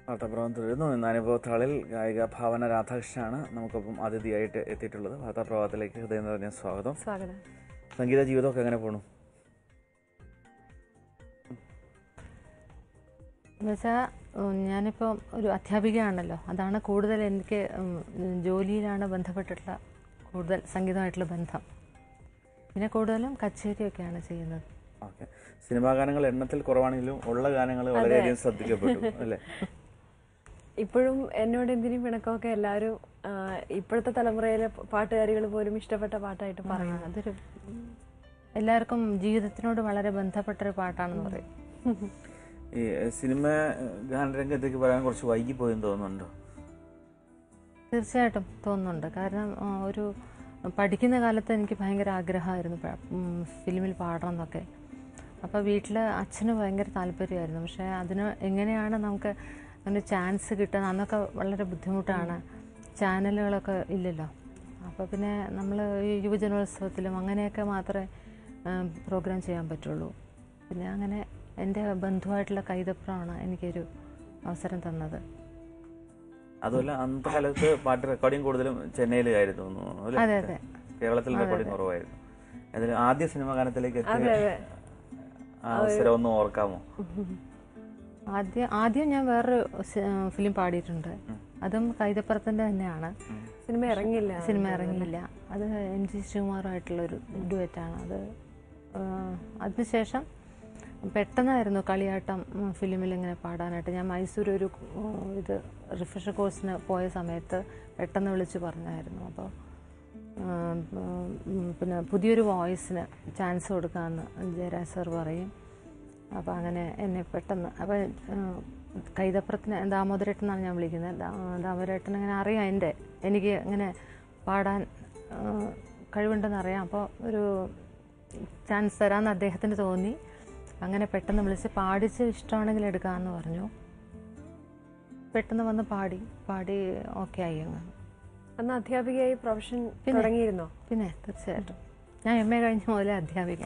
വാർത്താപ്രഭാതം തുടരുന്നു. ഇന്ന് അനുഭവത്താളിൽ ഗായിക ഭാവന രാധാകൃഷ്ണനാണ് നമുക്കൊപ്പം അതിഥിയായിട്ട് എത്തിയിട്ടുള്ളത്. വാർത്താപ്രഭാതത്തിലേക്ക് ഹൃദയം നിറഞ്ഞ സ്വാഗതം. സംഗീത ജീവിതമൊക്കെ എങ്ങനെ പോണു? എന്നുവെച്ചാൽ ഞാനിപ്പോൾ ഒരു അധ്യാപികയാണല്ലോ, അതാണ് കൂടുതൽ എനിക്ക് ജോലിയിലാണ് ബന്ധപ്പെട്ടിട്ടുള്ള കൂടുതൽ സംഗീതമായിട്ടുള്ള ബന്ധം. പിന്നെ കൂടുതലും കച്ചേരിയൊക്കെയാണ് ചെയ്യുന്നത്. ഓക്കെ. സിനിമാ ഗാനങ്ങൾ എണ്ണത്തിൽ കുറവാണെങ്കിലും ഉള്ള ഗാനങ്ങൾ വളരെയധികം ശ്രദ്ധിക്കപ്പെട്ടു അല്ലേ? ഇപ്പോഴും എന്നോട് എന്തിനും പിണക്കമൊക്കെ എല്ലാവരും ഇപ്പോഴത്തെ തലമുറയിലെ പാട്ടുകാരികൾ പോലും ഇഷ്ടപ്പെട്ട പാട്ടായിട്ട് പറയുന്നത്. അതൊരു എല്ലാവർക്കും ജീവിതത്തിനോട് വളരെ ബന്ധപ്പെട്ടൊരു പാട്ടാണെന്ന് പറയും. ഈ സിനിമ ഗാനരംഗത്തേക്ക് പറയാൻ കുറച്ച് വൈകി പോയെന്ന് തോന്നുന്നുണ്ടോ? തീർച്ചയായിട്ടും തോന്നുന്നുണ്ട്. കാരണം ഒരു പഠിക്കുന്ന കാലത്ത് എനിക്ക് ഭയങ്കര ആഗ്രഹമായിരുന്നു ഫിലിമിൽ പാടണം എന്നൊക്കെ. അപ്പോൾ വീട്ടിൽ അച്ഛന് ഭയങ്കര താല്പര്യമായിരുന്നു. പക്ഷേ അതിന് എങ്ങനെയാണ് നമുക്ക് അങ്ങനെ ചാൻസ് കിട്ടുന്നത്? അന്നൊക്കെ വളരെ ബുദ്ധിമുട്ടാണ്, ചാനലുകളൊക്കെ ഇല്ലല്ലോ. അപ്പോൾ പിന്നെ നമ്മൾ ഈ യുവജനോത്സവത്തിലും അങ്ങനെയൊക്കെ മാത്രമേ പ്രോഗ്രാം ചെയ്യാൻ പറ്റുള്ളൂ. പിന്നെ അങ്ങനെ എൻ്റെ ബന്ധുവായിട്ടുള്ള കൈതപ്രമാണ് എനിക്കൊരു അവസരം തന്നത്. അതുമല്ല, അന്നത്തെ കാലത്ത് പാട്ട് റെക്കോർഡിങ് കൂടുതലും ചെന്നൈയിലായിരുന്നു തോന്നുന്നു. അതെ അതെ, കേരളത്തിൽ റെക്കോർഡിങ് കുറവായിരുന്നു. അതിൽ ആദ്യ സിനിമ ഗാനത്തിലേക്ക് എത്തിയ അവസരം ഒന്ന് ഓർക്കാമോ? ആദ്യം ഞാൻ വേറൊരു ഫിലിം പാടിയിട്ടുണ്ട്. അതും കൈതപ്പുറത്തിൻ്റെ തന്നെയാണ്. സിനിമ ഇറങ്ങിയില്ല. അത് എം ജി ശ്രീകുമാറുമായിട്ടുള്ളൊരു ഡുവറ്റാണ് അത്. അതിനുശേഷം പെട്ടെന്നായിരുന്നു കളിയാട്ടം ഫിലിമിൽ ഇങ്ങനെ പാടാനായിട്ട്. ഞാൻ മൈസൂർ ഒരു ഇത് റിഫ്രഷർ കോഴ്സിന് പോയ സമയത്ത് പെട്ടെന്ന് വിളിച്ച് പറഞ്ഞായിരുന്നു. അപ്പോൾ പിന്നെ പുതിയൊരു വോയിസിന് ചാൻസ് കൊടുക്കാമെന്ന് ജയരാജ് സാർ പറയും. അപ്പോൾ അങ്ങനെ എന്നെ പെട്ടെന്ന്, അപ്പോൾ കൈതപ്പുറത്തിന് ദാമോദരേട്ടൻ എന്നാണ് ഞാൻ വിളിക്കുന്നത്. ദാമോദരേട്ടൻ അങ്ങനെ അറിയാം, എനിക്ക് ഇങ്ങനെ പാടാൻ കഴിവുണ്ടെന്ന് അറിയാം. അപ്പോൾ ഒരു ചാൻസ് തരാമെന്ന് അദ്ദേഹത്തിന് തോന്നി. അങ്ങനെ പെട്ടെന്ന് വിളിച്ച് പാടിച്ച് ഇഷ്ടമാണെങ്കിൽ എടുക്കാമെന്ന് പറഞ്ഞു. പെട്ടെന്ന് വന്ന് പാടി ഓക്കെ ആയി. അന്ന് അധ്യാപികയായി പ്രൊഫഷൻ തുടങ്ങിയിരുന്നോ? പിന്നെ തീർച്ചയായിട്ടും ഞാൻ MA കഴിഞ്ഞ മുതലേ അധ്യാപിക.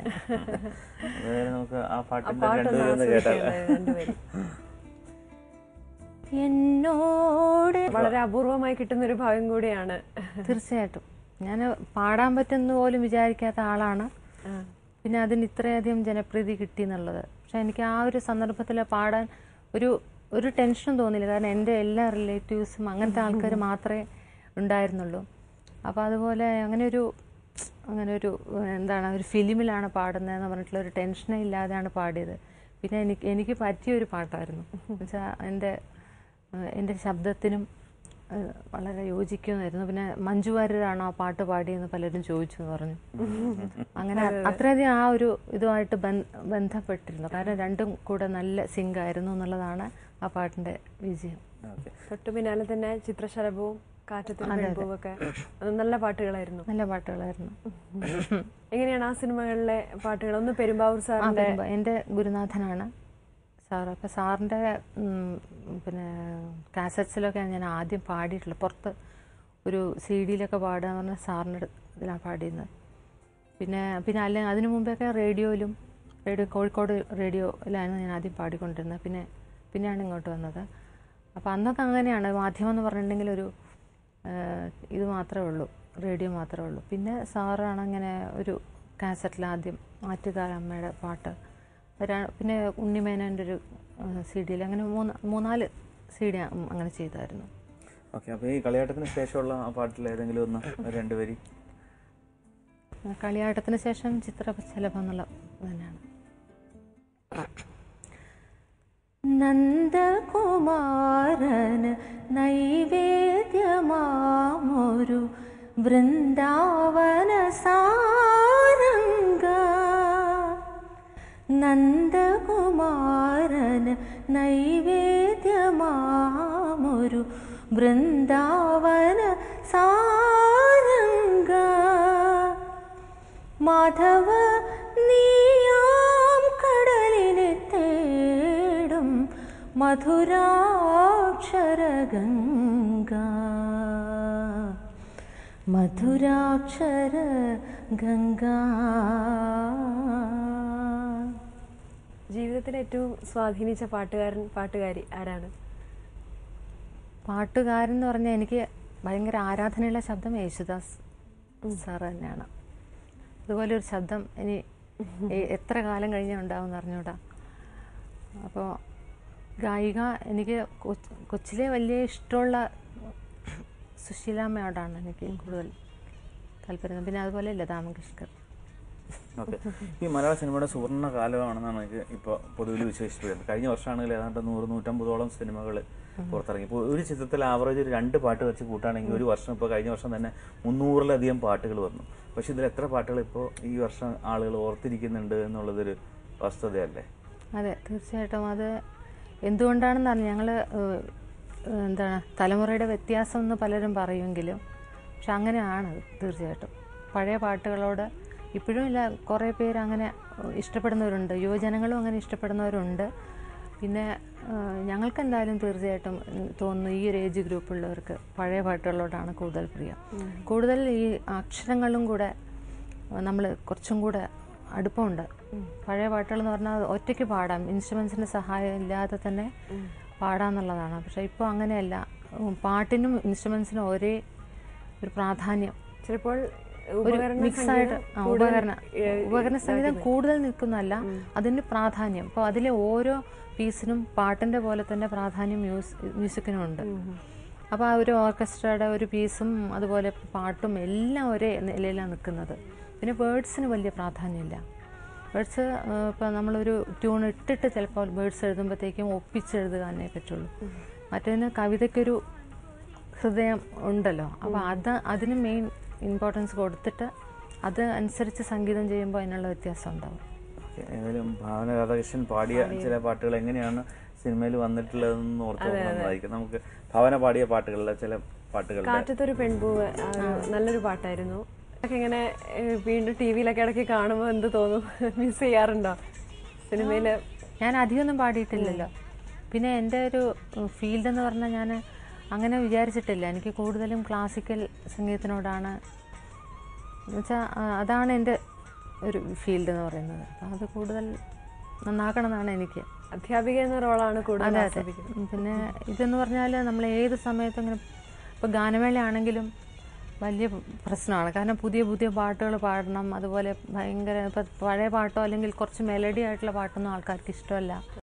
എന്നോട് വളരെ അപൂർവമായി കിട്ടുന്ന ഒരു ഭാഗം കൂടിയാണ്. തീർച്ചയായിട്ടും ഞാൻ പാടാൻ പറ്റുന്ന പോലും വിചാരിക്കാത്ത ആളാണ്. പിന്നെ അതിന് ഇത്രയധികം ജനപ്രീതി കിട്ടി എന്നുള്ളത്. പക്ഷെ എനിക്ക് ആ ഒരു സന്ദർഭത്തിൽ പാടാൻ ഒരു ടെൻഷനും തോന്നിയില്ല. കാരണം എൻ്റെ എല്ലാ റിലേറ്റീവ്സും അങ്ങനത്തെ ആൾക്കാർ മാത്രമേ ഉണ്ടായിരുന്നുള്ളൂ. അപ്പോൾ അതുപോലെ അങ്ങനെ ഒരു എന്താണ്, ഒരു ഫിലിമിലാണ് പാടുന്നതെന്ന് പറഞ്ഞിട്ടുള്ള ഒരു ടെൻഷനേ ഇല്ലാതെയാണ് പാടിയത്. പിന്നെ എനിക്ക് പറ്റിയൊരു പാട്ടായിരുന്നു. എന്നുവെച്ചാൽ എൻ്റെ ശബ്ദത്തിനും വളരെ യോജിക്കുമായിരുന്നു. പിന്നെ മഞ്ജു വാര്യരാണോ ആ പാട്ട് പാടിയെന്ന് പലരും ചോദിച്ചു എന്ന് പറഞ്ഞു. അങ്ങനെ അത്രയധികം ആ ഒരു ഇതുമായിട്ട് ബന്ധപ്പെട്ടിരുന്നു. കാരണം രണ്ടും കൂടെ നല്ല സിങ്ക് ആയിരുന്നു എന്നുള്ളതാണ് ആ പാട്ടിൻ്റെ വിജയം. തൊട്ടു പിന്നാലെ തന്നെ ചിത്രശലഭവും കാറ്റത്തിനൊക്കെ നല്ല പാട്ടുകളായിരുന്നു. എങ്ങനെയാണ് ആ സിനിമകളിലെ പാട്ടുകൾ? ഒന്ന് പെരുമ്പാവൂർ സാറിന്റെ, എൻ്റെ ഗുരുനാഥനാണ് സാർ. അപ്പോൾ സാറിൻ്റെ പിന്നെ കാസറ്റ്സിലൊക്കെയാണ് ഞാൻ ആദ്യം പാടിയിട്ടുള്ളത്. പുറത്ത് ഒരു CD-യിലൊക്കെ പാടുക എന്ന് പറഞ്ഞാൽ സാറിൻ്റെ ഇതിലാണ് പാടിയിരുന്നത്. പിന്നെ അല്ലെങ്കിൽ അതിനു മുമ്പൊക്കെ റേഡിയോ കോഴിക്കോട് റേഡിയോയിലാണ് ഞാൻ ആദ്യം പാടിക്കൊണ്ടിരുന്നത്. പിന്നെയാണ് ഇങ്ങോട്ട് വന്നത്. അപ്പോൾ അന്നൊക്കെ അങ്ങനെയാണ്. മാധ്യമം എന്ന് പറഞ്ഞിട്ടുണ്ടെങ്കിൽ ഒരു ഇത് മാത്രമേ ഉള്ളൂ, റേഡിയോ മാത്രമേ ഉള്ളൂ. പിന്നെ സാറാണ് അങ്ങനെ ഒരു കാസറ്റിൽ ആദ്യം ആറ്റുകാലമ്മയുടെ പാട്ട്, പിന്നെ ഉണ്ണിമേനോൻ്റെ ഒരു CD-യിൽ, അങ്ങനെ 3-4 CD അങ്ങനെ ചെയ്തായിരുന്നു. ഓക്കെ. അപ്പോൾ ഈ കളിയാട്ടത്തിന് ശേഷമുള്ള ആ പാട്ടിൽ ഏതെങ്കിലും ഒന്ന് 2 വരി? കളിയാട്ടത്തിന് ശേഷം ചിത്രശലഭം എന്നുള്ള തന്നെയാണ്. നന്ദകുമാരന് നൈവേദ്യമാമൊരു വൃന്ദാവന സാരംഗ, നന്ദകുമാരന് നൈവേദ്യമാമൊരു വൃന്ദാവന സാരംഗ, മാധവ നീയാം കടലിനെ തേടും മധുരാക്ഷരഗംഗ, മധുരാക്ഷരഗംഗ. ജീവിതത്തിൽ ഏറ്റവും സ്വാധീനിച്ച പാട്ടുകാരി ആരാണ്? പാട്ടുകാരൻ എന്ന് പറഞ്ഞാൽ എനിക്ക് ഭയങ്കര ആരാധനയുള്ള ശബ്ദം യേശുദാസ് സാറ് തന്നെയാണ്. അതുപോലെ ഒരു ശബ്ദം ഇനി എത്ര കാലം കഴിഞ്ഞാൽ ഉണ്ടാവും എന്ന് അറിഞ്ഞൂടാ. അപ്പോൾ ഗായിക എനിക്ക് കൊച്ചിലെ വലിയ ഇഷ്ടമുള്ള സുശീലാമ്മയോടാണ് എനിക്ക് കൂടുതൽ താല്പര്യം. പിന്നെ അതുപോലെ ലതാ മങ്കേഷ്കർ. ഓക്കെ, ഈ മലയാള സിനിമയുടെ സുവർണ്ണ കാലമാണെന്നാണ് എനിക്ക് ഇപ്പോൾ പൊതുവിൽ വിശേഷിപ്പിക്കുന്നത്. കഴിഞ്ഞ വർഷമാണെങ്കിൽ ഏതാണ്ട് 100-150ഓളം സിനിമകൾ പുറത്തിറങ്ങി. ഇപ്പോൾ ഒരു ചിത്രത്തിൽ ആവറേജ് ഒരു 2 പാട്ട് വെച്ച് കൂട്ടുകയാണെങ്കിൽ ഒരു വർഷം, ഇപ്പോൾ കഴിഞ്ഞ വർഷം തന്നെ 300-ലധികം പാട്ടുകൾ വന്നു. പക്ഷെ ഇതിൽ എത്ര പാട്ടുകൾ ഇപ്പോൾ ഈ വർഷം ആളുകൾ ഓർത്തിരിക്കുന്നുണ്ട് എന്നുള്ളതൊരു വസ്തുതയല്ലേ? അതെ, തീർച്ചയായിട്ടും. അത് എന്തുകൊണ്ടാണെന്ന് പറഞ്ഞാൽ ഞങ്ങൾ തലമുറയുടെ വ്യത്യാസം എന്ന് പലരും പറയുമെങ്കിലും പക്ഷെ അങ്ങനെയാണ് തീർച്ചയായിട്ടും. പഴയ പാട്ടുകളോട് ഇപ്പോഴും ഇല്ല, കുറേ പേര് അങ്ങനെ ഇഷ്ടപ്പെടുന്നവരുണ്ട്, യുവജനങ്ങളും അങ്ങനെ ഇഷ്ടപ്പെടുന്നവരുണ്ട്. പിന്നെ ഞങ്ങൾക്ക് എന്തായാലും തീർച്ചയായിട്ടും തോന്നുന്നു ഈ ഒരു ഏജ് ഗ്രൂപ്പുള്ളവർക്ക് പഴയ പാട്ടുകളോടാണ് കൂടുതൽ പ്രിയം. കൂടുതൽ ഈ അക്ഷരങ്ങളും കൂടെ നമ്മൾ കുറച്ചും കൂടെ അടുപ്പമുണ്ട്. പഴയ പാട്ടുകൾ എന്ന് പറഞ്ഞാൽ ഒറ്റയ്ക്ക് പാടാം, ഇൻസ്ട്രുമെൻസിൻ്റെ സഹായം ഇല്ലാതെ തന്നെ പാടാമെന്നുള്ളതാണ്. പക്ഷേ ഇപ്പോൾ അങ്ങനെയല്ല, പാട്ടിനും ഇൻസ്ട്രുമെൻസിനും ഒരേ ഒരു പ്രാധാന്യം. ചിലപ്പോൾ ഒരു മിക്സായിട്ട് ഉപകരണ സംഗീതം കൂടുതൽ നിൽക്കുന്നതല്ല, അതിന് പ്രാധാന്യം. അപ്പോൾ അതിലെ ഓരോ പീസിനും പാട്ടിൻ്റെ പോലെ തന്നെ പ്രാധാന്യം മ്യൂസിക്കിനും ഉണ്ട്. അപ്പോൾ ആ ഒരു ഓർക്കസ്ട്രയുടെ ഒരു പീസും അതുപോലെ പാട്ടും എല്ലാം ഒരേ നിലയിലാണ് നിൽക്കുന്നത്. പിന്നെ വേർഡ്സിന് വലിയ പ്രാധാന്യമില്ല. വേർഡ്സ് ഇപ്പോൾ നമ്മളൊരു ട്യൂൺ ഇട്ടിട്ട് ചിലപ്പോൾ വേർഡ്സ് എഴുതുമ്പോഴത്തേക്കും ഒപ്പിച്ചെഴുതുകാനേ പറ്റുള്ളൂ. മറ്റേതിന് കവിതയ്ക്കൊരു ഹൃദയം ഉണ്ടല്ലോ. അപ്പോൾ അതിന് മെയിൻ ഇമ്പോർട്ടൻസ് കൊടുത്തിട്ട് അത് അനുസരിച്ച് സംഗീതം ചെയ്യുമ്പോൾ അതിനുള്ള വ്യത്യാസം ഉണ്ടാവും. ഏതായാലും ഭാവന രാധാകൃഷ്ണൻ പാടിയ ചില പാട്ടുകൾ എങ്ങനെയാണ് സിനിമയിൽ വന്നിട്ടുള്ളതെന്ന് ഓർത്ത് നന്നായിരിക്കും. നമുക്ക് ഭാവന പാടിയ പാട്ടുകളിലെ ചില പാട്ടുകൾ. കാറ്റത്തൊരു പെൺപൂവ് നല്ലൊരു പാട്ടായിരുന്നു. ഇങ്ങനെ വീണ്ടും ടി-വിയിലൊക്കെ ഇടയ്ക്ക് കാണുമ്പോൾ എന്ത് തോന്നും? മിസ് ചെയ്യാറുണ്ടോ സിനിമയിൽ? ഞാൻ അധികമൊന്നും പാടിയിട്ടില്ലല്ലോ. പിന്നെ എൻ്റെ ഒരു ഫീൽഡ് എന്ന് പറഞ്ഞാൽ ഞാൻ അങ്ങനെ വിചാരിച്ചിട്ടില്ല. എനിക്ക് കൂടുതലും ക്ലാസിക്കൽ സംഗീതത്തിനോടാണ്, എന്നുവെച്ചാൽ അതാണ് എൻ്റെ ഒരു ഫീൽഡ് എന്ന് പറയുന്നത്. അപ്പം അത് കൂടുതൽ നന്നാക്കണം എന്നാണ് എനിക്ക്. അധ്യാപിക എന്ന റോളാണ് കൂടുതൽ. അതെ. പിന്നെ ഇതെന്ന് പറഞ്ഞാൽ നമ്മൾ ഏത് സമയത്തും ഇങ്ങനെ ഇപ്പോൾ ഗാനമേളയാണെങ്കിലും വലിയ പ്രശ്നമാണ്. കാരണം പുതിയ പുതിയ പാട്ടുകൾ പാടണം. അതുപോലെ ഭയങ്കര ഇപ്പോൾ പഴയ പാട്ടോ അല്ലെങ്കിൽ കുറച്ച് മെലഡി ആയിട്ടുള്ള പാട്ടൊന്നും ആൾക്കാർക്ക് ഇഷ്ടമല്ല.